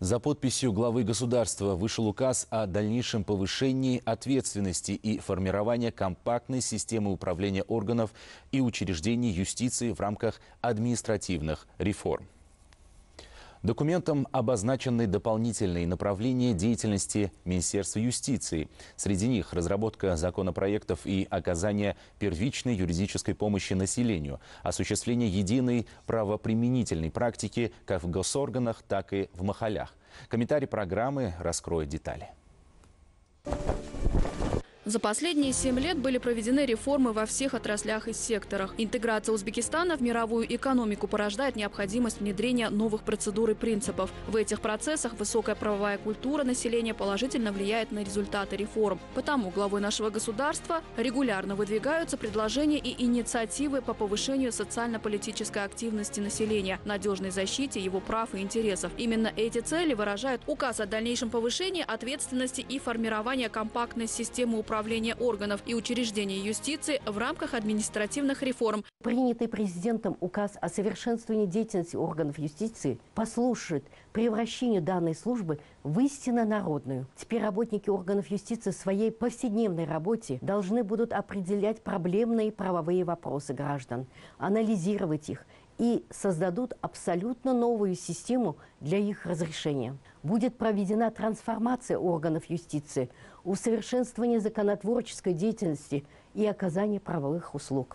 За подписью главы государства вышел указ о дальнейшем повышении ответственности и формировании компактной системы управления органов и учреждений юстиции в рамках административных реформ. Документом обозначены дополнительные направления деятельности Министерства юстиции. Среди них разработка законопроектов и оказание первичной юридической помощи населению, осуществление единой правоприменительной практики как в госорганах, так и в махалях. Комментарий программы раскроет детали. За последние 7 лет были проведены реформы во всех отраслях и секторах. Интеграция Узбекистана в мировую экономику порождает необходимость внедрения новых процедур и принципов. В этих процессах высокая правовая культура населения положительно влияет на результаты реформ. Потому главой нашего государства регулярно выдвигаются предложения и инициативы по повышению социально-политической активности населения, надежной защите его прав и интересов. Именно эти цели выражают указ о дальнейшем повышении ответственности и формировании компактной системы управления органов и учреждений юстиции в рамках административных реформ. Принятый президентом указ о совершенствовании деятельности органов юстиции послужит превращению данной службы в истинно народную. Теперь работники органов юстиции в своей повседневной работе должны будут определять проблемные правовые вопросы граждан, анализировать их и создадут абсолютно новую систему для их разрешения. Будет проведена трансформация органов юстиции, усовершенствование законотворческой деятельности и оказание правовых услуг.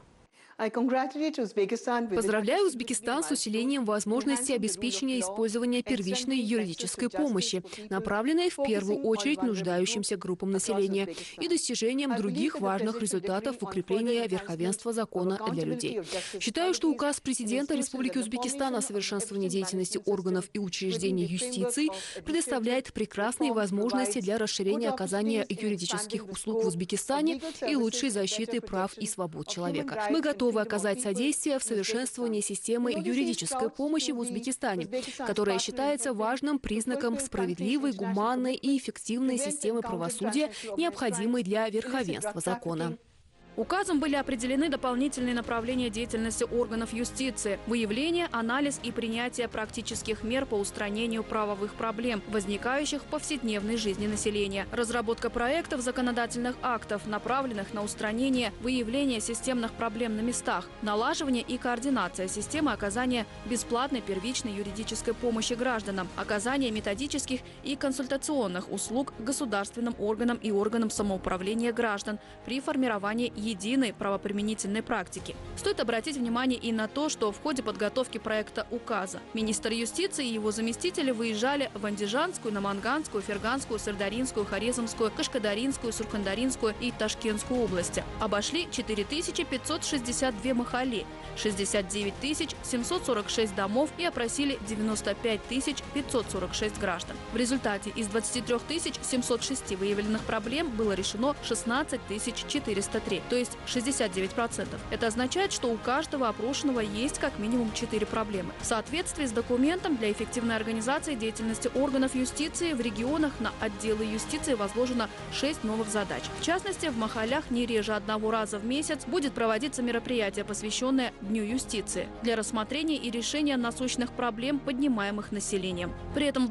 Поздравляю Узбекистан с усилением возможности обеспечения использования первичной юридической помощи, направленной в первую очередь нуждающимся группам населения, и достижением других важных результатов в укреплении верховенства закона для людей. Считаю, что указ президента Республики Узбекистан о совершенствовании деятельности органов и учреждений юстиции предоставляет прекрасные возможности для расширения оказания юридических услуг в Узбекистане и лучшей защиты прав и свобод человека. Мы готовы оказать содействие в совершенствовании системы юридической помощи в Узбекистане, которая считается важным признаком справедливой, гуманной и эффективной системы правосудия, необходимой для верховенства закона. Указом были определены дополнительные направления деятельности органов юстиции: выявление, анализ и принятие практических мер по устранению правовых проблем, возникающих в повседневной жизни населения, разработка проектов законодательных актов, направленных на устранение, выявление системных проблем на местах, налаживание и координация системы оказания бесплатной первичной юридической помощи гражданам, оказание методических и консультационных услуг государственным органам и органам самоуправления граждан при формировании единой правоприменительной практики. Стоит обратить внимание и на то, что в ходе подготовки проекта указа министр юстиции и его заместители выезжали в Андижанскую, Наманганскую, Ферганскую, Сырдаринскую, Хорезмскую, Кашкадаринскую, Сурхандаринскую и Ташкентскую области. Обошли 4562 махали, 69 746 домов и опросили 95 546 граждан. В результате из 23 706 выявленных проблем было решено 16 403, то есть 69%. Это означает, что у каждого опрошенного есть как минимум 4 проблемы. В соответствии с документом для эффективной организации деятельности органов юстиции в регионах на отделы юстиции возложено 6 новых задач. В частности, в махалях не реже одного раза в месяц будет проводиться мероприятие, посвященное Дню юстиции, для рассмотрения и решения насущных проблем, поднимаемых населением. При этом в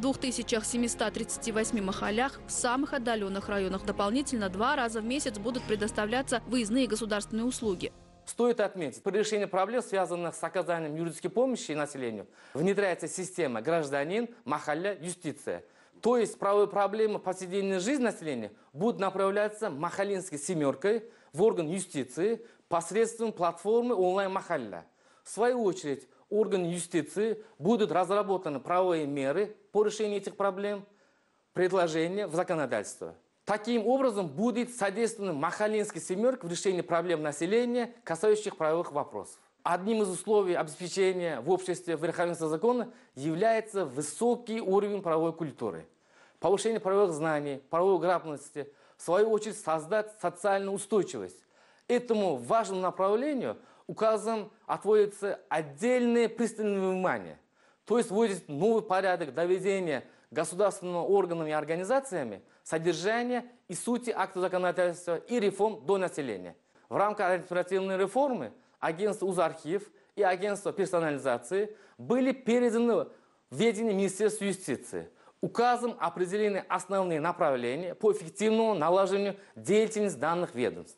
2738 махалях в самых отдаленных районах дополнительно 2 раза в месяц будут предоставляться выездные государственные услуги. Стоит отметить, при решении проблем, связанных с оказанием юридической помощи населению, внедряется система гражданин, махалля, юстиция. То есть правовые проблемы повседневной жизни населения будут направляться махалинской семеркой в орган юстиции посредством платформы онлайн-махалля. В свою очередь, органы юстиции будут разработаны правовые меры по решению этих проблем, предложения в законодательство. Таким образом, будет содействована махалинской семерке в решении проблем населения, касающихся правовых вопросов. Одним из условий обеспечения в обществе верховенства закона является высокий уровень правовой культуры. Повышение правовых знаний, правовой грамотности, в свою очередь, создать социальную устойчивость. Этому важному направлению указом отводится отдельное пристальное внимание. То есть вводится новый порядок доведения государственными органами и организациями содержания и сути акта законодательства и реформ до населения. В рамках административной реформы агентство УЗархив и агентство персонализации были переданы в ведение Министерства юстиции. Указом определены основные направления по эффективному налаживанию деятельности данных ведомств.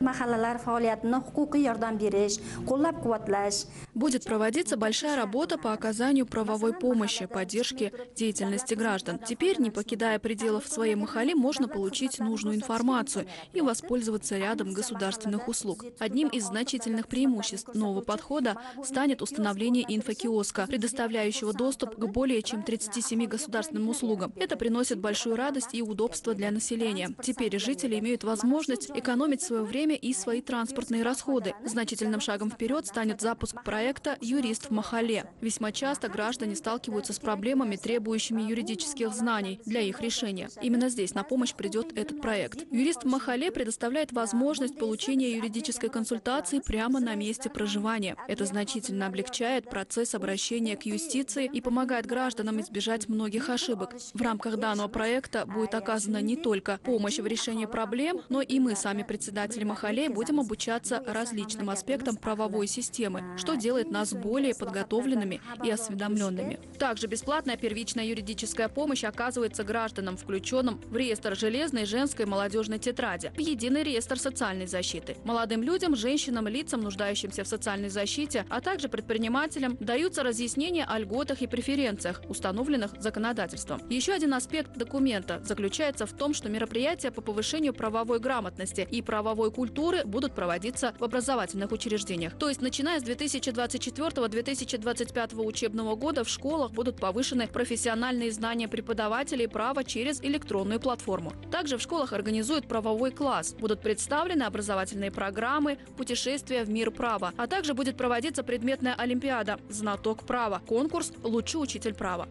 Будет проводиться большая работа по оказанию правовой помощи, поддержке деятельности граждан. Теперь, не покидая пределов своей махалли, можно получить нужную информацию и воспользоваться рядом государственных услуг. Одним из значительных преимуществ нового подхода станет установление инфокиоска, предоставляющего доступ к более чем 37 государственным услугам. Это приносит большую радость и удобство для населения. Теперь жители имеют возможность экономить свое время и свои транспортные расходы. Значительным шагом вперед станет запуск проекта «Юрист в махалле». Весьма часто граждане сталкиваются с проблемами, требующими юридических знаний для их решения. Именно здесь на помощь придет этот проект. «Юрист в махалле» предоставляет возможность получения юридической консультации прямо на месте проживания. Это значительно облегчает процесс обращения к юстиции и помогает гражданам избежать многих ошибок. В рамках данного проекта будет оказана не только помощь в решении проблем, но и мы, сами председатели махалле, будем обучаться различным аспектам правовой системы, что делает нас более подготовленными и осведомленными. Также бесплатная первичная юридическая помощь оказывается гражданам, включенным в реестр железной, женской, молодежной тетради, в единый реестр социальной защиты. Молодым людям, женщинам, лицам, нуждающимся в социальной защите, а также предпринимателям даются разъяснения о льготах и преференциях, установленных законодательством. Еще один аспект документа заключается в том, что мероприятия по повышению правовой грамотности и правовой культуры будут проводиться в образовательных учреждениях. То есть, начиная с 2024-2025 учебного года в школах будут повышены профессиональные знания преподавателей права через электронную платформу. Также в школах организуют правовой класс. Будут представлены образовательные программы, путешествия в мир права. А также будет проводиться предметная олимпиада «Знаток права», конкурс «Лучший учитель права».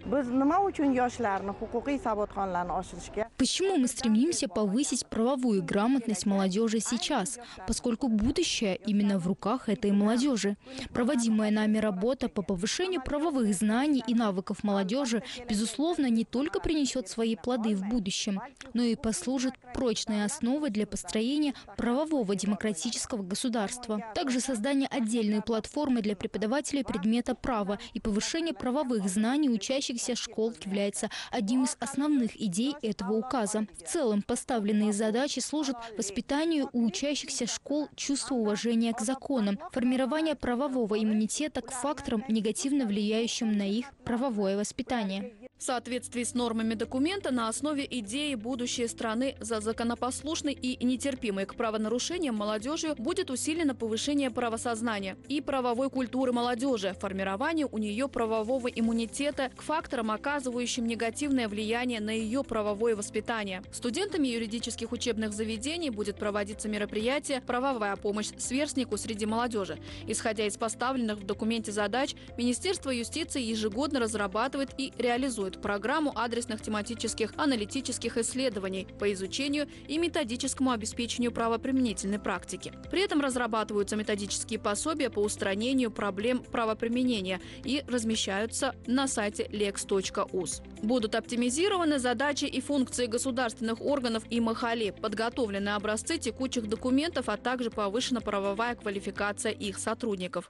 Почему мы стремимся повысить правовую грамотность молодежи сейчас? Поскольку будущее именно в руках этой молодежи. Проводимая нами работа по повышению правовых знаний и навыков молодежи, безусловно, не только принесет свои плоды в будущем, но и послужит прочной основой для построения правового демократического государства. Также создание отдельной платформы для преподавателей предмета права и повышение правовых знаний учащихся школ является одним из основных идей этого указа. В целом, поставленные задачи служат воспитанию у учащихся школ чувства уважения к законам, формирования правового иммунитета к факторам, негативно влияющим на их правовое воспитание. В соответствии с нормами документа на основе идеи будущее страны за законопослушной и нетерпимой к правонарушениям молодежью будет усилено повышение правосознания и правовой культуры молодежи, формирование у нее правового иммунитета к факторам, оказывающим негативное влияние на ее правовое воспитание. Студентами юридических учебных заведений будет проводиться мероприятие «Правовая помощь сверстнику среди молодежи». Исходя из поставленных в документе задач, Министерство юстиции ежегодно разрабатывает и реализует программу адресных тематических аналитических исследований по изучению и методическому обеспечению правоприменительной практики. При этом разрабатываются методические пособия по устранению проблем правоприменения и размещаются на сайте lex.us. Будут оптимизированы задачи и функции государственных органов и махалли, подготовлены образцы текущих документов, а также повышена правовая квалификация их сотрудников.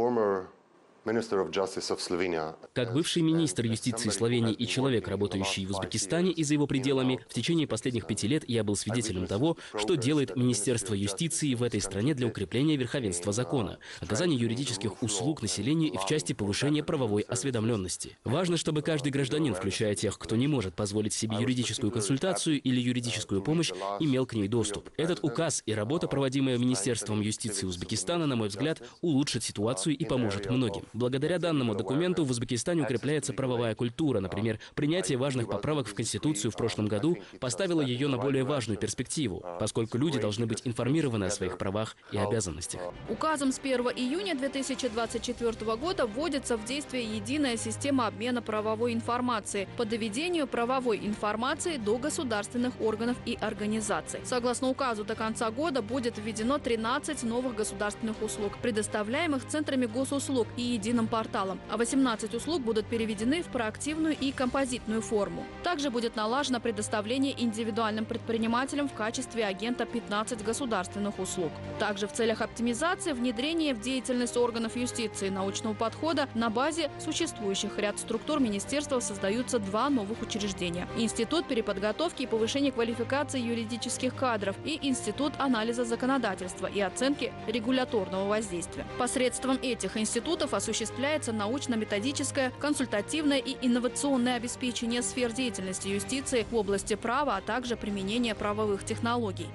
Как бывший министр юстиции Словении и человек, работающий в Узбекистане и за его пределами, в течение последних 5 лет я был свидетелем того, что делает Министерство юстиции в этой стране для укрепления верховенства закона, оказания юридических услуг населению и в части повышения правовой осведомленности. Важно, чтобы каждый гражданин, включая тех, кто не может позволить себе юридическую консультацию или юридическую помощь, имел к ней доступ. Этот указ и работа, проводимая Министерством юстиции Узбекистана, на мой взгляд, улучшит ситуацию и поможет многим. Благодаря данному документу в Узбекистане укрепляется правовая культура. Например, принятие важных поправок в Конституцию в прошлом году поставило ее на более важную перспективу, поскольку люди должны быть информированы о своих правах и обязанностях. Указом с 1 июня 2024 года вводится в действие единая система обмена правовой информации по доведению правовой информации до государственных органов и организаций. Согласно указу, до конца года будет введено 13 новых государственных услуг, предоставляемых центрами госуслуг, и единым порталом, а 18 услуг будут переведены в проактивную и композитную форму. Также будет налажено предоставление индивидуальным предпринимателям в качестве агента 15 государственных услуг. Также в целях оптимизации внедрение в деятельность органов юстиции научного подхода на базе существующих ряд структур министерства создаются 2 новых учреждения – Институт переподготовки и повышения квалификации юридических кадров и Институт анализа законодательства и оценки регуляторного воздействия. Посредством этих институтов осуществляется научно-методическое, консультативное и инновационное обеспечение сфер деятельности юстиции в области права, а также применение правовых технологий.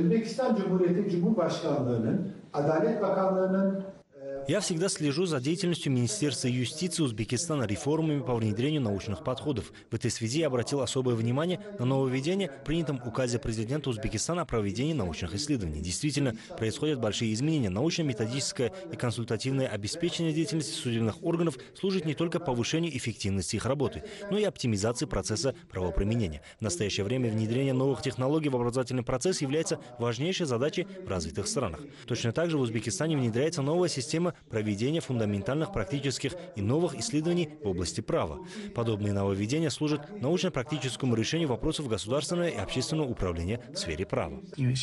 Я всегда слежу за деятельностью Министерства юстиции Узбекистана реформами по внедрению научных подходов. В этой связи я обратил особое внимание на нововведение в принятом указе президента Узбекистана о проведении научных исследований. Действительно, происходят большие изменения. Научно-методическое и консультативное обеспечение деятельности судебных органов служит не только повышению эффективности их работы, но и оптимизации процесса правоприменения. В настоящее время внедрение новых технологий в образовательный процесс является важнейшей задачей в развитых странах. Точно так же в Узбекистане внедряется новая система проведения фундаментальных практических и новых исследований в области права. Подобные нововведения служат научно-практическому решению вопросов государственного и общественного управления в сфере права.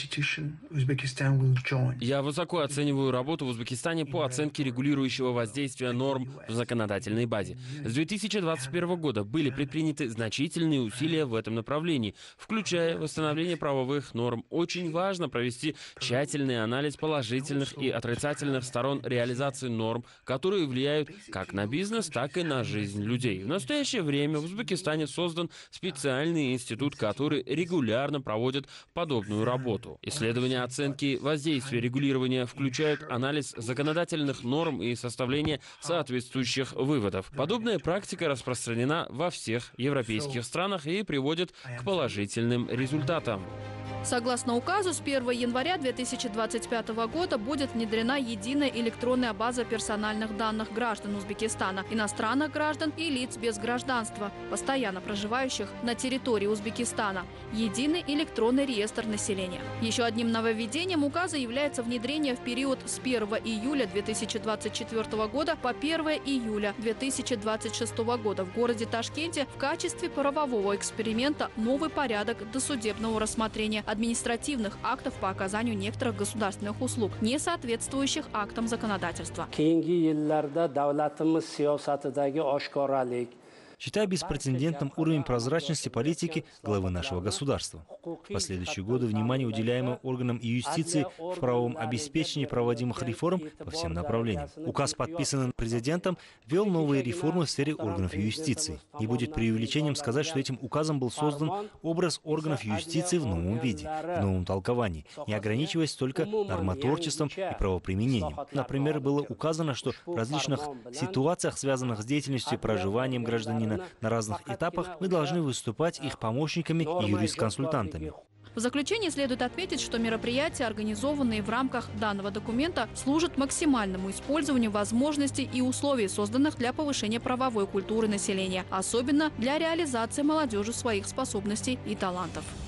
Я высоко оцениваю работу в Узбекистане по оценке регулирующего воздействия норм в законодательной базе. С 2021 года были предприняты значительные усилия в этом направлении, включая восстановление правовых норм. Очень важно провести тщательный анализ положительных и отрицательных сторон реализации норм, которые влияют как на бизнес, так и на жизнь людей. В настоящее время в Узбекистане создан специальный институт, который регулярно проводит подобную работу. Исследования оценки воздействия регулирования включают анализ законодательных норм и составление соответствующих выводов. Подобная практика распространена во всех европейских странах и приводит к положительным результатам. Согласно указу, с 1 января 2025 года будет внедрена единая электронная база персональных данных граждан Узбекистана, иностранных граждан и лиц без гражданства, постоянно проживающих на территории Узбекистана. Единый электронный реестр населения. Еще одним нововведением указа является внедрение в период с 1 июля 2024 года по 1 июля 2026 года в городе Ташкенте в качестве правового эксперимента новый порядок досудебного рассмотрения административных актов по оказанию некоторых государственных услуг, не соответствующих актам законодательства. Считаю беспрецедентным уровень прозрачности политики главы нашего государства. В последующие годы внимание, уделяемое органам и юстиции в правовом обеспечении проводимых реформ по всем направлениям. Указ, подписанный президентом, ввел новые реформы в сфере органов юстиции. Не будет преувеличением сказать, что этим указом был создан образ органов юстиции в новом виде, в новом толковании, не ограничиваясь только нормотворчеством и правоприменением. Например, было указано, что в различных ситуациях, связанных с деятельностью и проживанием гражданина на разных этапах, мы должны выступать их помощниками и юрисконсультантами. В заключение следует отметить, что мероприятия, организованные в рамках данного документа, служат максимальному использованию возможностей и условий, созданных для повышения правовой культуры населения, особенно для реализации молодежи своих способностей и талантов.